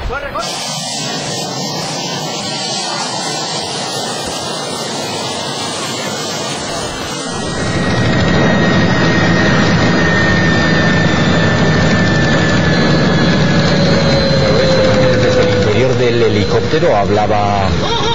¡Corre, corre! Desde el interior del helicóptero hablaba